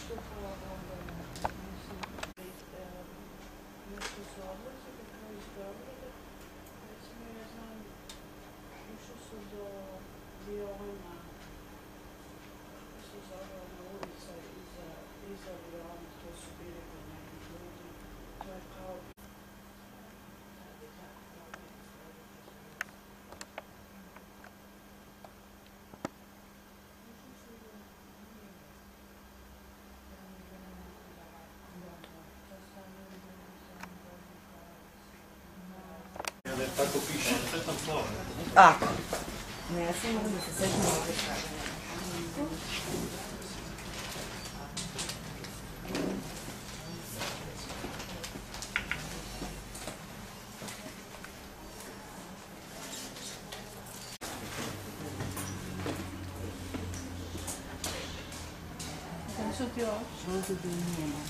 Tako piše. Ako. Ne, ja sam mogu da se setim ovdje kada. Kada su ti ovo? Ovdje bi njema.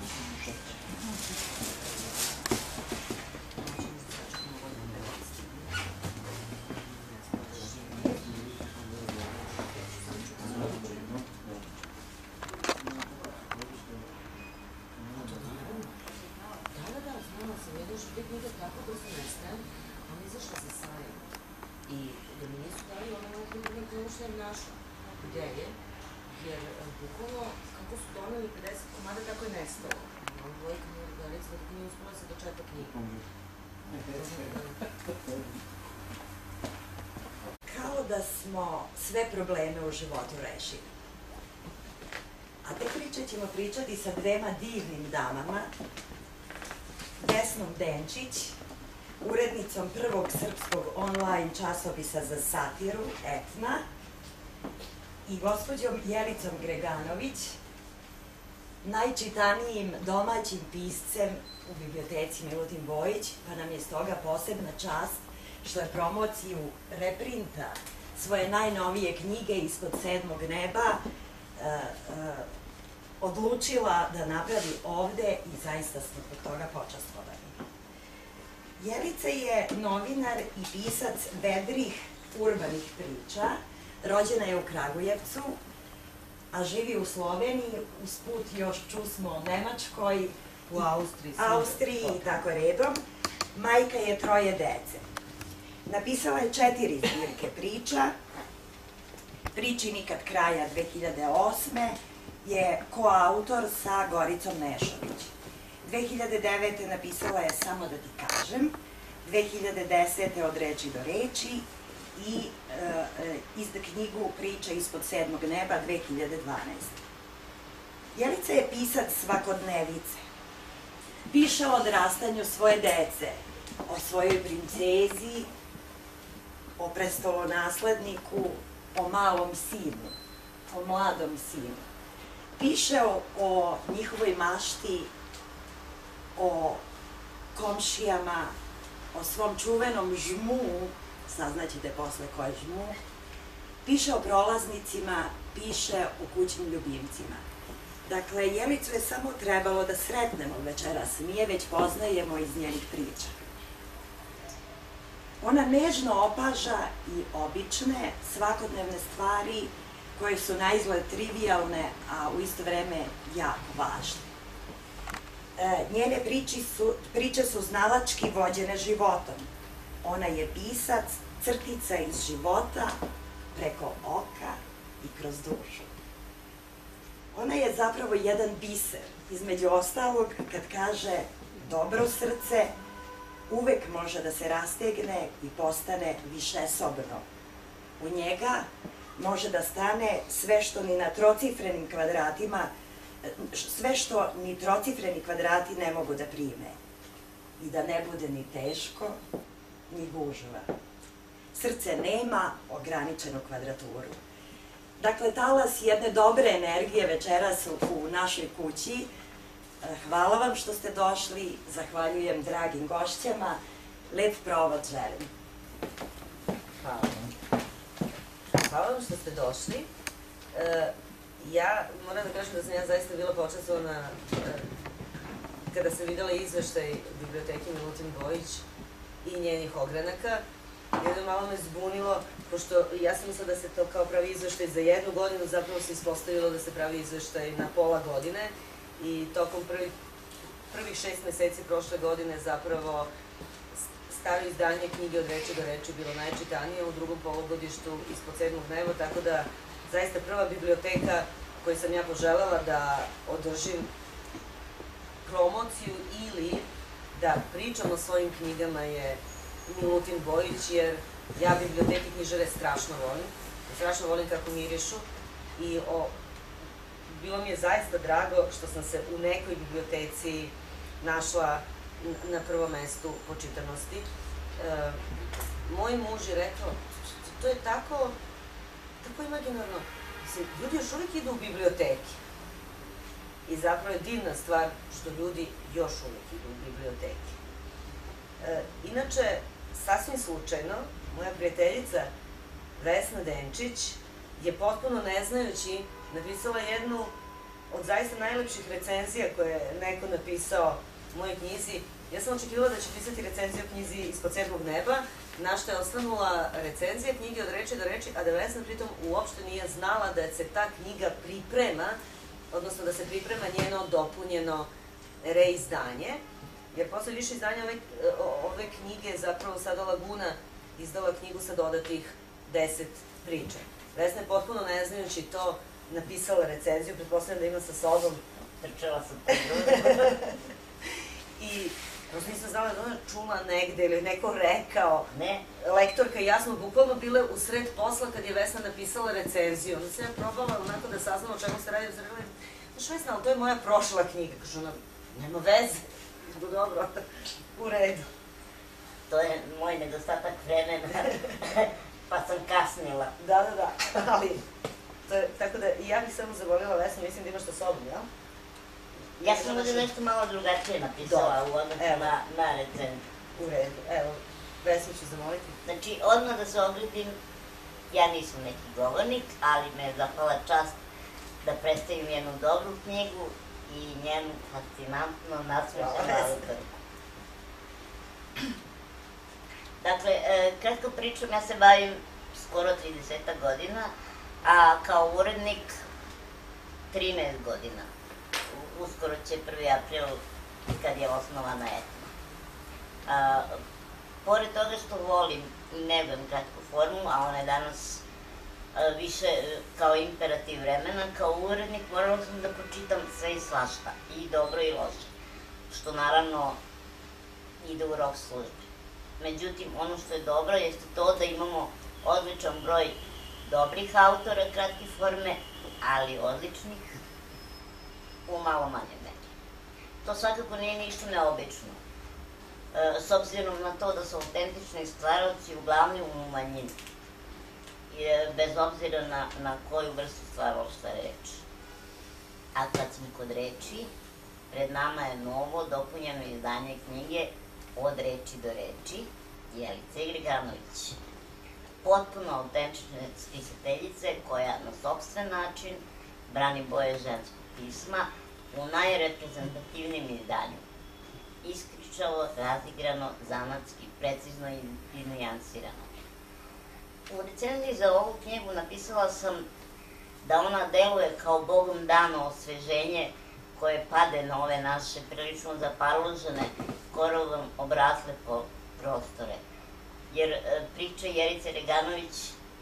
I da mi nisu dali ono što je našla ideje, jer bukvalno kako su doneli 50 komada, tako je nestalo. Ono dvojka mi je gledalica, dok nije uspela se dočeta knjigu. Kao da smo sve probleme u životu rešili. A te priče ćemo pričati sa dvema divnim damama, Vesnom Denčić, urednicom prvog srpskog online časopisa za satiru, Etna, i gospođom Jelicom Greganović, najčitanijim domaćim piscem u biblioteci Milutin Bojić, pa nam je stoga posebna čast što je promociju reprinta svoje najnovije knjige Ispod sedmog neba odlučila da napravi ovde i zaista smo zbog toga počastvovani. Jelica je novinar i pisac vedrih urbanih priča, rođena je u Kragujevcu, a živi u Sloveniji, usput još čusmo Nemačkoj, U Austriji i tako redom. Majka je 3 dece. Napisala je 4 zbirke priča. Priči nikad kraja 2008. je koautor sa Goricom Nešović. 2009. napisala je Samo da ti kažem, 2010. Od reči do reči i izda knjigu Priča ispod sedmog neba 2012. Jelica je pisac svakodnevice. Piše o odrastanju svoje dece, o svojoj princezi, o prestolonasledniku, o malom sinu, o mladom sinu. Piše o njihovoj mašti, o komšijama, o svom čuvenom žmu, saznaćete posle ko je žmu, piše o prolaznicima, piše o kućnim ljubimcima. Dakle, Jelicu je samo trebalo da sretnemo večeras, mi je već poznajemo iz njenih priča. Ona nežno opaža i obične, svakodnevne stvari koje su naizgled trivijalne, a u isto vreme jako važne. Njene priče su znalački vođene životom. Ona je pisac crtica iz života, preko oka i kroz dušu. Ona je zapravo jedan biser, između ostalog, kad kaže dobro srce, uvek može da se rastegne i postane višesobno. U njega može da stane sve što ni na trocifrenim kvadratima, sve što ni trocifreni kvadrati ne mogu da prime. I da ne bude ni teško, ni gužva. Srce nema ograničenu kvadraturu. Dakle, talas jedne dobre energije večeras u našoj kući. Hvala vam što ste došli, zahvaljujem dragim gošćama, lep provod želim. Hvala vam. Hvala vam što ste došli. Ja moram da kažem da sam ja zaista bila počastvovana kada sam videla izveštaj biblioteke Milutin Bojić i njenih ogranaka, Jedno malo me zbunilo, pošto ja sam mislila da se to kao pravi izveštaj za 1 godinu, zapravo se ispostavilo da se pravi izveštaj na pola godine i tokom prvih 6 meseci prošle godine zapravo staro izdanje knjige Od reči do reči bilo najčitanije u drugom polugodištu Ispod 7. neba, tako da zaista prva biblioteka koju sam ja poželjela da održim promociju ili da pričam o svojim knjigama je Milutin Bojić, jer ja biblioteke knjižare strašno volim. Strašno volim kako mirišu i bilo mi je zaista drago što sam se u nekoj biblioteci našla na prvom mestu po čitanosti. Moj muž je rekao, to je tako imaginarno. Ljudi još uvijek idu u biblioteki. I zapravo je divna stvar što ljudi još uvijek idu u biblioteki. Inače, sasvim slučajno, moja prijateljica Vesna Denčić je potpuno neznajući napisala jednu od zaista najlepših recenzija koje je neko napisao u mojoj knjizi. Ja sam očekivala da će pisati recenziju o knjizi Ispod 7. neba, na što je osvanula recenzija knjige Od reči do reči, a da Vesna pritom uopšte nije znala da se ta knjiga priprema, odnosno da se priprema njeno dopunjeno reizdanje, jer posle više izdanja ove knjige zapravo sada Laguna izdala knjigu sa dodatih 10 priča. Vesna je potpuno ne znajući to napisala recenziju, pretpostavljam da ima sa sobom. Trčala sam po drugu. I prosto nisam znala da ona čula negde ili neko rekao. Ne. Lektorka i ja smo bukvalno bile u sred posla kad je Vesna napisala recenziju. Onda sam ja probala onako da saznam o čemu se radi. Znaš Vesna, ali to je moja prošla knjiga. Kaže ona, nema veze. Dobro, u redu. To je moj nedostatak vremena, pa sam kasnila. Da, ali, tako da i ja bih samo zavolila Vesnu, mislim da imaš sa sobom, jel? Ja sam ovdje nešto malo drugačije napisala u odnosu na recenziju. U redu, evo, Vesnu ću zamoliti. Znači, odmah da se ogledim, ja nisam neki govornik, ali me je zapala čast da predstavim jednu dobru knjigu i njenu fascinantno nasmešenu autorku. Dakle, kratko pričam, ja se bavim skoro 30 godina, a kao urednik 13 godina. Uskoro će 1. april kad je osnovana Etna. Pored toga što volim i negujem kratku formu, a ona je danas više kao imperativ vremena, kao urednik morala sam da pročitam sve i svašta, i dobro i loše, što naravno ide u rok službe. Međutim, ono što je dobro jeste to da imamo odličan broj dobrih autora kratke forme, ali odličnih u malo manje meri. To svakako nije ništa neobično, s obzirom na to da su autentični stvaravci uglavnom u manjini, bez obzira na koju vrstu stvaralaštva je reč. A kad smo kod reči, pred nama je novo, dopunjeno izdanje knjige Od reči do reči, Jelice Griganović. Potpuno autentične spisateljice koja na sopstven način brani boje ženskog pisma u najreprezentativnijem izdanju. Iskričavo, razigrano, zanatski, precizno i nijansirano. U recenziji za ovu knjigu napisala sam da ona deluje kao bogom dano osveženje koje pade na ove naše prilično zaparložene, korovom obrasle prostore. Jer priča Jelice Griganović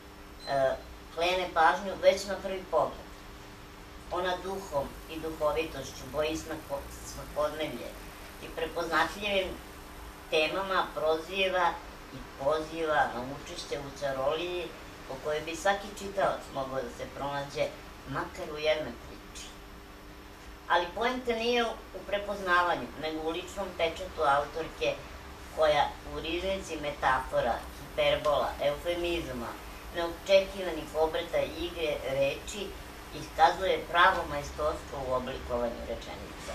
klene pažnju već na prvi pogled. Ona duhom i duhovitošću boji svakodnevlje i prepoznatljivim temama prozijeva i poziva na učešće u čaroliji po kojoj bi svaki čitalac mogao da se pronađe makar u jednoj priči. Ali poenta nije u prepoznavanju, nego u ličnom pečatu autorke koja u riznici metafora, hiperbola, eufemizma, neočekivanih obrata i igre reči iskazuje pravo majstorstvo u oblikovanju rečenica.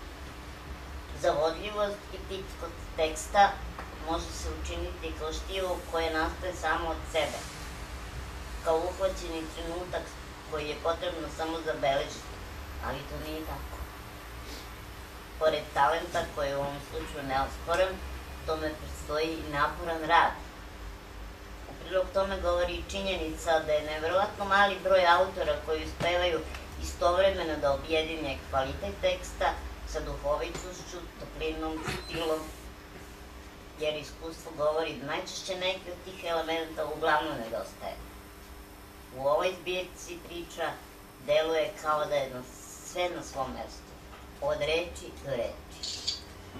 Zavodljivost i pitkost teksta može se učiniti kao štivo koje nastaje samo od sebe, kao uhvaćeni trenutak koji je potrebno samo zabeležiti, ali to nije tako. Pored talenta koji je u ovom slučaju neosporan, tome predstoji i naporan rad. prilog tome govori i činjenica da je neverovatno mali broj autora koji uspevaju istovremeno da objedine kvalitet teksta sa duhovitošću, toplinom, stilom, jer iskustvo govori da najčešće neki od tih elementa uglavnom nedostaje. U ovoj zbirci priča deluje kao da je sve na svom mestu, od reči do reči.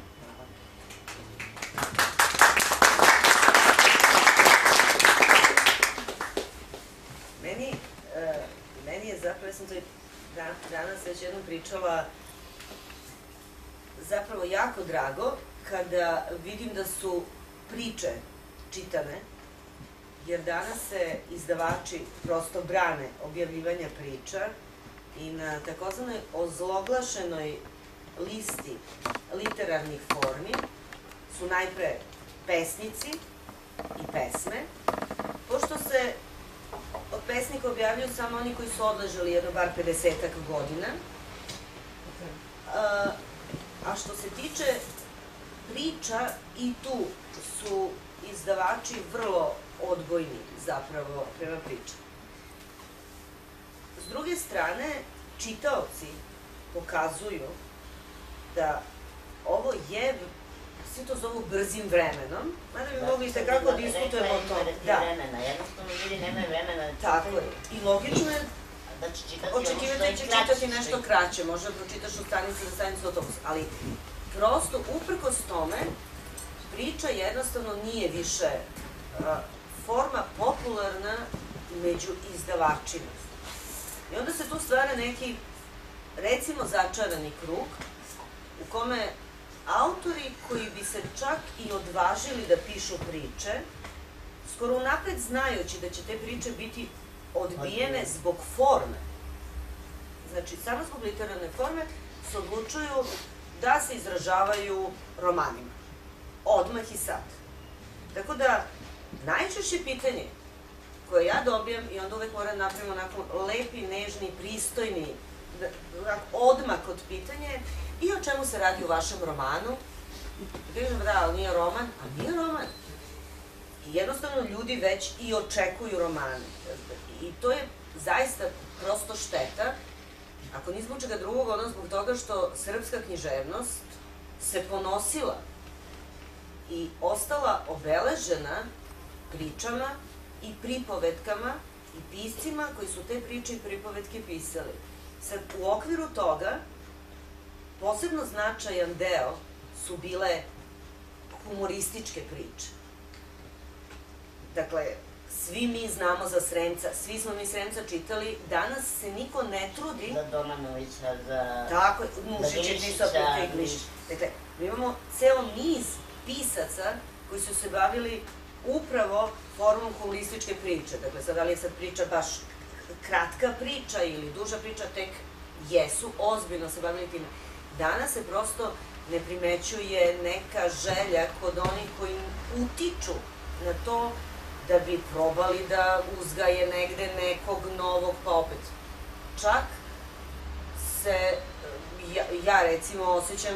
Meni je zapravo, ja sam to i danas već jednom pričala, zapravo jako drago kada vidim da su priče čitane, jer danas se izdavači prosto brane objavljivanja priča i na takozvanoj ozloglašenoj listi literarnih formi su najpre pesnici i pesme, pošto se od pesnika objavljuju samo oni koji su odležali jedno bar 50-ak godina. A što se tiče priča, i tu su izdavači vrlo odbojni zapravo prema pričama. S druge strane, čitaoci pokazuju da ovo je, svi to zovu brzim vremenom, mada bi mogli se kako diskutujemo o tome. Jednostavno ljudi nemaju vremena. Tako je. I logično je očekivati da će čitati nešto kraće, možda pročitaš od stanice do stanice do autobusa, ali prosto, uprkos tome, priča jednostavno nije više forma popularna među izdavačima. I onda se tu stvara neki, recimo, začarani krug u kome autori koji bi se čak i odvažili da pišu priče, skoro unapred znajući da će te priče biti odbijene zbog forme. Znači, samo zbog literarne forme se odlučuju da se izražavaju romanima. Odmah i sad. Tako da, najčešće pitanje koje ja dobijam, i onda uvek moram napraviti onako lepi, nežni, pristojni odmak od pitanja, i o čemu se radi u vašem romanu. I kažem, da, ali nije roman, a nije roman. I jednostavno ljudi već i očekuju romane. I to je zaista prosto šteta, ako ni zbog čega drugog, odnosno zbog toga što srpska književnost se ponosila i ostala obeležena pričama i pripovetkama i piscima koji su te priče i pripovetke pisali. Sad, u okviru toga, posebno značajan deo su bile humorističke priče. Dakle, svi mi znamo za Sremca, svi smo mi Sremca čitali, danas se niko ne trudi... Za Domanovića, za... Tako, Mušić, Nisopuka i Glišić. Dakle, mi imamo ceo niz pisaca koji su se bavili upravo formom humorističke priče. Dakle, sad, da li je sad priča baš kratka priča ili duža priča, tek jesu, ozbiljno se bavili time. Danas se prosto ne primećuje neka želja kod onih koji utiču na to da bi probali da uzgaje negde nekog novog, pa opet. Čak se, ja recimo osjećam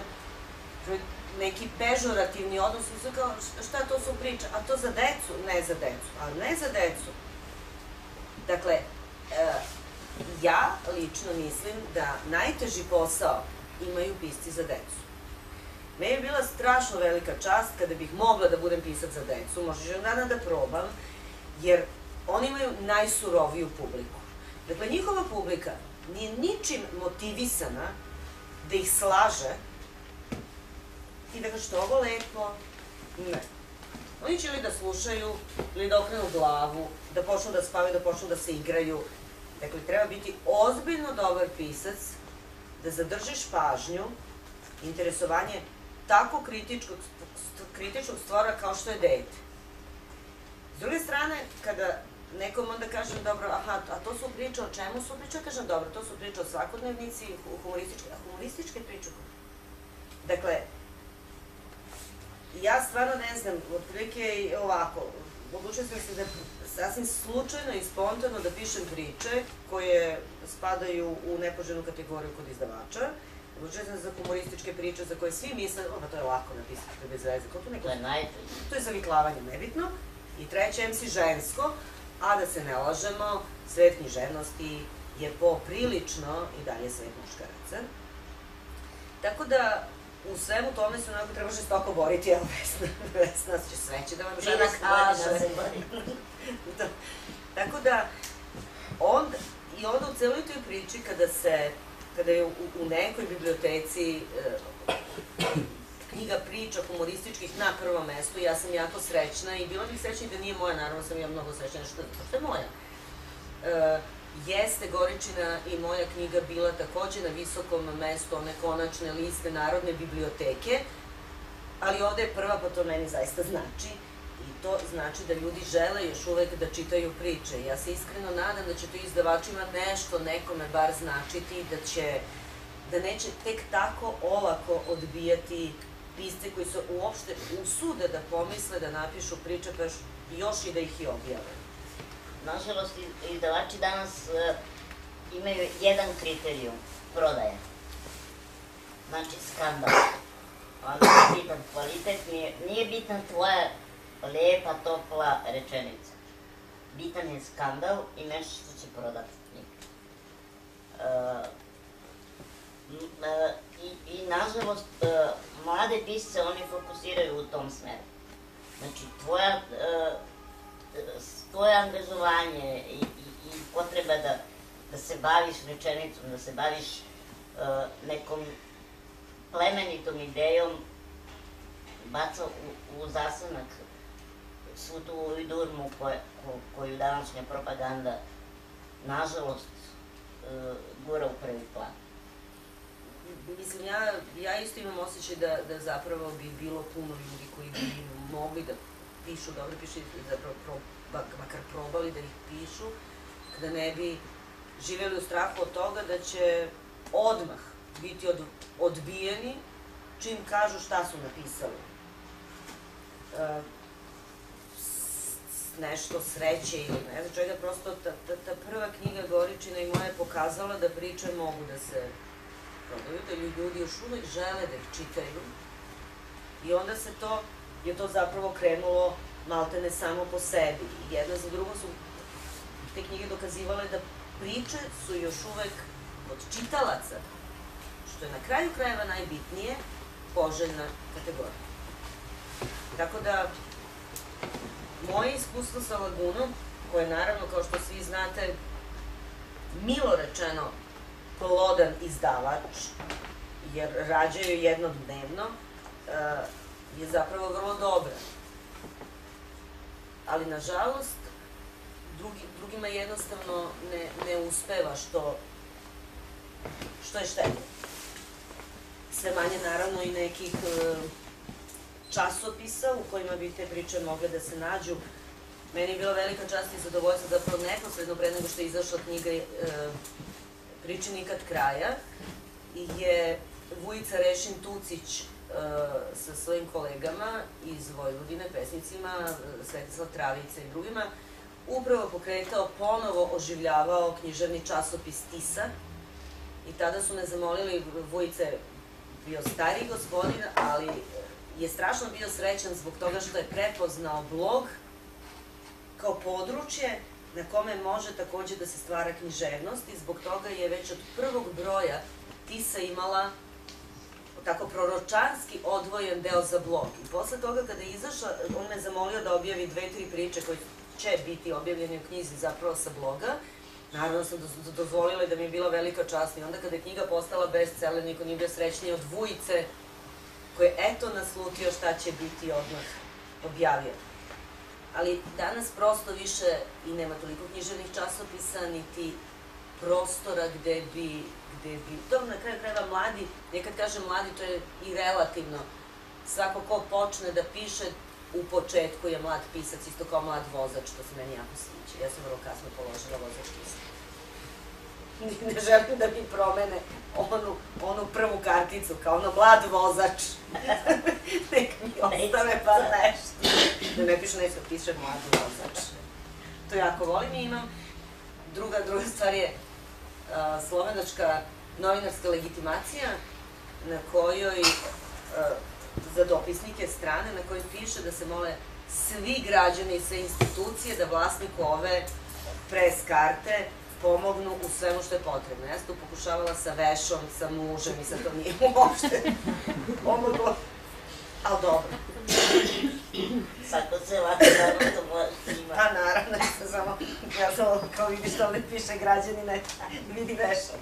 neki pežorativni odnos, kao šta to su priče, a to za decu? Ne za decu, ali ne za decu. Dakle, ja lično mislim da najteži posao imaju pisci za decu. Meni je bila strašno velika čast kada bih mogla da budem pisac za decu, možda želim dana da probam, jer oni imaju najsuroviju publiku. Dakle, njihova publika nije ničim motivisana da ih slaže i da kaže što ovo lepo, ne. Oni će ili da slušaju, ili da okrenu glavu, da počnu da spavaju, da počnu da se igraju. Dakle, treba biti ozbiljno dobar pisac, da zadržiš pažnju, interesovanje tako kritičkog stvora kao što je dete. S druge strane, kada nekom onda kažem, dobro, aha, a to su priče, o čemu su priče? Kažem, dobro, to su priče o svakodnevnici, humorističke priče. Dakle, ja stvarno ne znam, otprilike ovako, odlučila sam se da sasvim slučajno i spontano da pišem priče koje spadaju u nepoželjnu kategoriju kod izdavača. Odlučila sam za humorističke priče za koje svi misle, pa to je lako napisati, to je bez veze, kao to neko... To je najteže. To je zavitlavanje, nebitno. I treće, MC žensko, a da se ne lažemo, svet književnosti je poprilično i dalje svet muškaraca. Tako da, u svemu tome se onako treba žestoko boriti, evo Vesna će sveće da vam žena kaže. Tako da, i onda u celoj toj priči, kada je u nekoj biblioteci knjiga priča humorističkih na prvom mestu, ja sam jako srećna i bila bih srećna i da nije moja, naravno sam ja mnogo srećna, što je moja. Jeste Goričina i moja knjiga bila takođe na visokom mestu one konačne liste Narodne biblioteke, ali ovde je prva, pa to meni zaista znači. I to znači da ljudi žele još uvek da čitaju priče. Ja se iskreno nadam da će to izdavačima nešto nekome bar značiti, da neće tek tako olako odbijati pisce koji se uopšte usude da pomisle da napišu priče, pa još i da ih i objave. Nažalost, izdavači danas imaju jedan kriterijum, prodaje. Znači, skandal. Onda je bitan kvalitet, nije bitan tvoja lepa, topla rečenica. Bitan je skandal i nešto što će prodati knjigu. I nažalost, mlade pisce oni fokusiraju u tom smeru. Znači, tvoje angažovanje i potreba da se baviš rečenicom, da se baviš nekom plemenitom idejom, baca u zasanak svu tu idurmu koju današnja propaganda, nažalost, gura u prvi plan. Mislim, ja isto imam osjećaj da zapravo bi bilo puno ljudi koji bi mogli da pišu, dobro pišu, zapravo makar probali da ih pišu, kada ne bi živjeli u strahu od toga da će odmah biti odbijeni čim kažu šta su napisali. Nešto sreće ili ne znam čega, prosto ta prva knjiga Goričina i moja je pokazala da priče mogu da se prodaju, da ljudi još uvek žele da ih čitaju i onda je to zapravo krenulo maltene samo po sebi. Jedna za drugom su te knjige dokazivale da priče su još uvek od čitalaca, što je na kraju krajeva najbitnije, poželjna kategorija. Tako da, moje iskustvo sa Lagunom, koje naravno, kao što svi znate, milo rečeno, plodan izdavač, jer rađaju jednodnevno, je zapravo vrlo dobra. Ali, nažalost, drugima jednostavno ne uspeva, što je štetno. Sve manje, naravno, i nekih časopisa u kojima bi te priče mogle da se nađu. Meni je bila velika čast i zadovoljstvo zapravo neposredno pre nego što je izašla knjiga Priče nikad kraja, je Vujica Rešin Tucić sa svojim kolegama iz Vojvodine, pesnicima, Svetislav Travica i drugima, upravo pokretao, ponovo oživljavao književni časopis Tisa i tada su me zamolili, Vujica je bio stariji gospodin, ali je strašno bio srećan zbog toga što je prepoznao blog kao područje na kome može takođe da se stvara književnost i zbog toga je već od prvog broja Tisa imala tako proročanski odvojen deo za blog. I posle toga kada je izašla, on me zamolio da objavi 2-3 priče koje će biti objavljene u knjizi zapravo sa bloga. Naravno sam dozvolila da mi je bila velika čast i onda kada je knjiga postala bestseller, niko nije bio srećniji od Vujice, koji je eto naslutio šta će biti odmah objavio. Ali danas prosto više i nema toliko književnih časopisa, niti prostora gde bi, to na kraju krajeva mladi, nekad kažem mladi, to je i relativno. Svako ko počne da piše, u početku je mlad pisac, isto kao mlad vozač, to se meni jako sviđa. Ja sam vrlo kasno položila vozački ispit. Ne želim da mi promene onu prvu karticu, kao ono mlad vozač. Nek mi ostave pa nešto. Da ne piše nešto, piše mlad vozač. To jako volim i imam. Druga stvar je slovenačka novinarska legitimacija na kojoj, za dopisnike strane, na kojoj piše da se svi građani, sve institucije, da vlasniku ove pres karte pomognu u svemu što je potrebno. Ja sam tu pokušavala sa vešom, sa mužem i sad to nije uopšte pomoglo, ali dobro. Svako se lako dobro to može ima. Pa naravno, ja sam kao vidiš što ovde piše građanine, vidi vešom.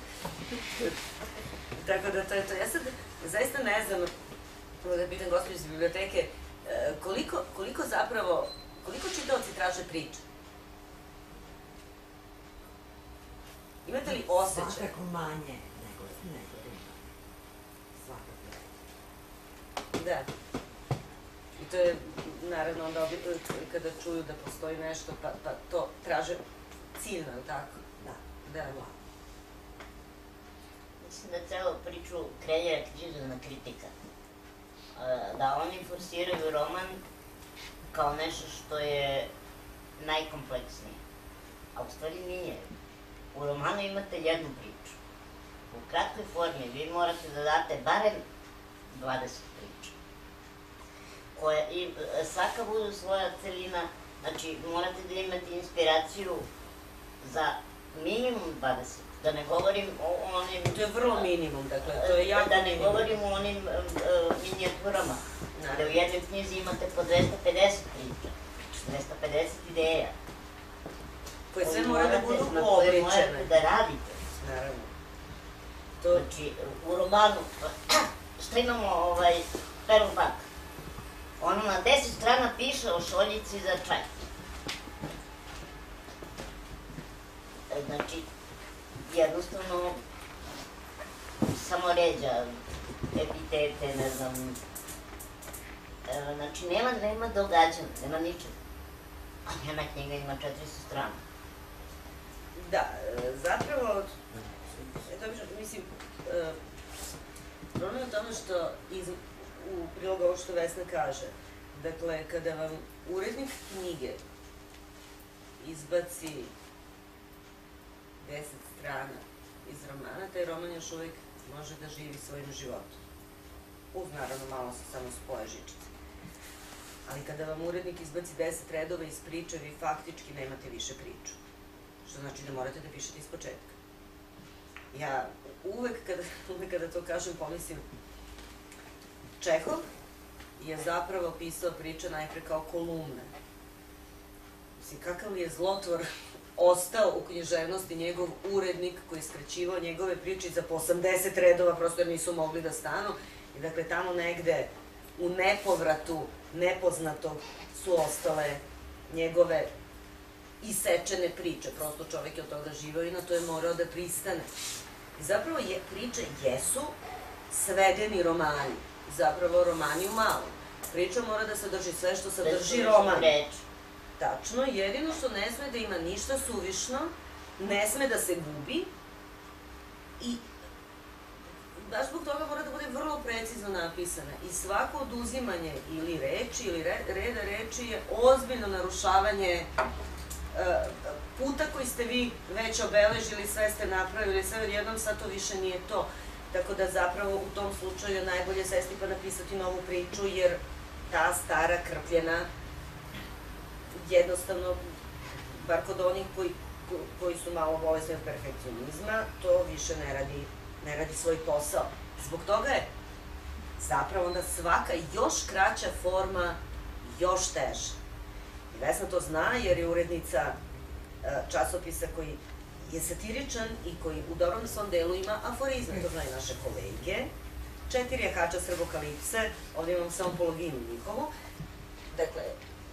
Tako da to je to. Ja sad zaista ne znam, da pitam gospođu iz biblioteke, koliko čitaoci traže priče? Imate li osjećaj? Svakako manje nego ima. Svakako. Da. I to je, naravno, onda kada čuju da postoji nešto, pa to traže ciljno, ili tako? Da. Da. Mislim da celu priču kreira književna kritika. Da oni forsiraju roman kao nešto što je najkompleksnije. A u stvari nije. U romanu imate jednu priču. U kratkoj formi vi morate da date barem 20 priča. Svaka budu svoja celina, znači morate da imate inspiraciju za minimum 20. Da ne govorim o onim... To je vrlo minimum, dakle, to je jako minimum. Da ne govorim o onim minijaturama, da u jednoj knjizi imate po 250 priča, 250 ideja. Koje sve moraju da budu uobličene. Morate da radite. Naravno. Znači, u romanu, što imamo Perl Bak, ono na 10 strana piše o šoljici za čaj. Znači, jednostavno samo ređa, epitete, ne znam. Znači, nema događanja, nema ničega. A jedna knjiga ima 400 strana. Da, zapravo, mislim, problem je u tome što u prilogu ovo što Vesna kaže, dakle, kada vam urednik knjige izbaci 10 strana iz romana, taj roman još uvijek može da živi svojim životom. Uz, naravno, malo se samo spoje žičice. Ali kada vam urednik izbaci 10 redova iz priče, vi faktički nemate više priču. Što znači da morate da pišete iz početka. Ja uvek kada to kažem pomislim, Čehov je zapravo pisao priče najpre kao kolumne. Mislim, kakav je zlotvor ostao u književnosti njegov urednik koji je skraćivao njegove priče za po 80 redova, prosto jer nisu mogli da stanu. I dakle, tamo negde u nepovratu nepoznatog su ostale njegove isečene priče. Prosto čovek je od toga živao i na to je morao da pristane. I zapravo priče jesu svedeni romani. Zapravo romani u malom. Priča mora da sadrži sve što sadrži roman. Tačno, jedino što ne sme da ima ništa suvišno, ne sme da se gubi i baš zbog toga mora da bude vrlo precizno napisana. I svako oduzimanje ili reči ili reda reči je ozbiljno narušavanje puta koji ste vi već obeležili, sve ste napravili, sve odjednom sad to više nije to. Tako da zapravo u tom slučaju je najbolje sesti pa napisati novu priču, jer ta stara krpljena jednostavno, bar kod onih koji su malo bolesni od perfekcionizma, to više ne radi svoj posao. Zbog toga je zapravo onda svaka još kraća forma još teža. I Vesna to zna jer je urednica časopisa koji je satiričan i koji u dobrom svom delu ima aforizme, to znaju naše kolege. 4 jahača srbokalipse, ovdje imam samo polovinu njihovu. Dakle,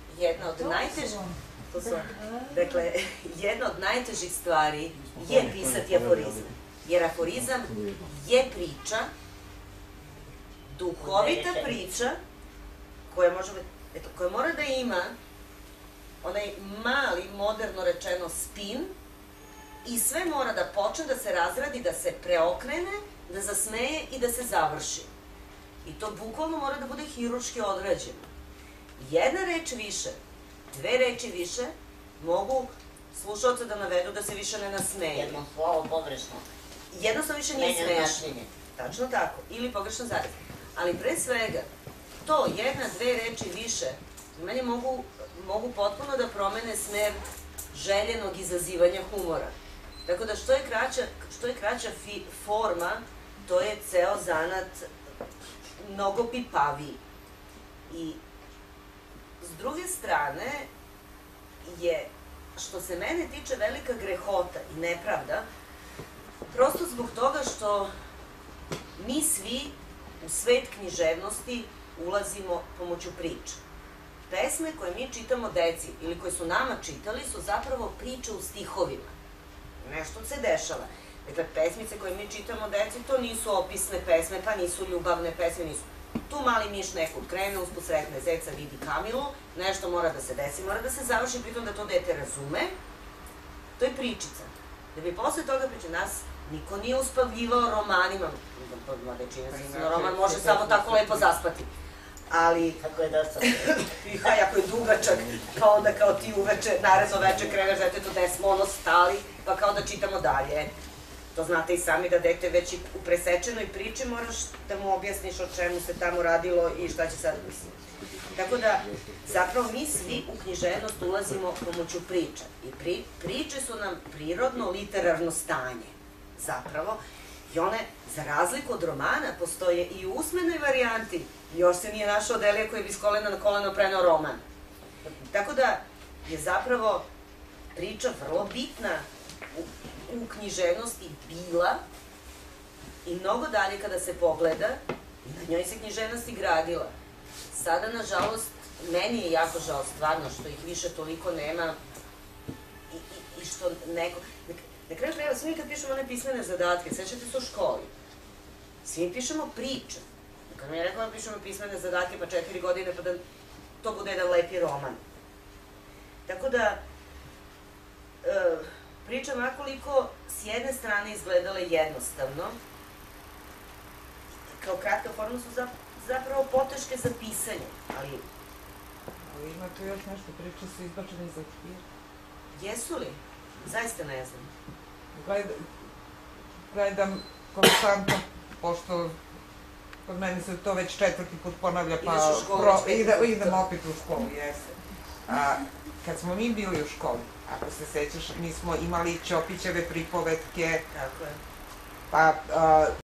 jedna od najtežih stvari je pisati aforizme. Jer aforizam je priča, duhovita priča, koja mora da ima onaj mali, moderno rečeno, spin i sve mora da počne, da se razradi, da se preokrene, da zasmeje i da se završi. I to bukvalno mora da bude hirurški odrađeno. Jedna reč više, 2 reči više mogu slušalce da navedu da se više ne nasmeje. Jedno slovo pogrešno. Jednostavno više nije smešno. Tačno tako. Ili pogrešno zarez. Ali pre svega, to 1-2 reči više Snimanje mogu potpuno da promene smer željenog izazivanja humora. Tako da što je kraća forma, to je ceo zanat mnogo pipaviji. I s druge strane je, što se mene tiče, velika grehota i nepravda, prosto zbog toga što mi svi u svet književnosti ulazimo pomoću priča. Pesme koje mi čitamo deci ili koje su nama čitali su zapravo priče u stihovima. Nešto se dešava. Dakle, pesmice koje mi čitamo deci, to nisu opisne pesme, pa nisu ljubavne pesme, nisu. Tu mali miš nekud krene, usput sretne zeca, vidi Kamilu, nešto mora da se desi, mora da se završi, pritom da to dete razume. To je pričica. Da bi posle toga nas niko nije uspavljivao romanima, mada je činjenica, roman može samo tako lepo zaspati. Ali... Ako je dosta. Ako je dugačak, pa onda kao ti uveče, naredno veče kreneš detetu desmono stali, pa kao da čitamo dalje. To znate i sami da dete već u presečenoj priči moraš da mu objasniš o čemu se tamo radilo i šta će sad misliti. Tako da, zapravo mi svi u književnost ulazimo pomoću priča. I priče su nam prirodno literarno stanje, zapravo. I one, za razliku od romana, postoje i u usmenoj varijanti. Još se nije našao Delija koji bi s kolena na koleno preneo roman. Tako da je zapravo priča vrlo bitna u književnosti bila i mnogo dalje kada se pogleda, i na njoj se književnost i gradila. Sada, nažalost, meni je jako žao stvarno što ih više toliko nema i što neko... Na kraju krajeva, svi mi kad pišemo one pismene zadatke, sećate se u školi, svi mi pišemo priče. Kad mi je rekao da pišemo pismene zadatke pa 4 godine pa da to bude jedan lepi roman. Tako da, priča makoliko s jedne strane izgledale jednostavno, kao kratka forma su zapravo poteške za pisanje, ali... Ali ima tu još nešto, priče su izbačene iz okvira. Jesu li? Zaista ne znam. Gledam konstantno, pošto kod mene se to već 4. put ponavlja, pa idem opet u školu, jeste. Kad smo mi bili u školi, ako se sećaš, mi smo imali Ćopićeve pripovetke, pa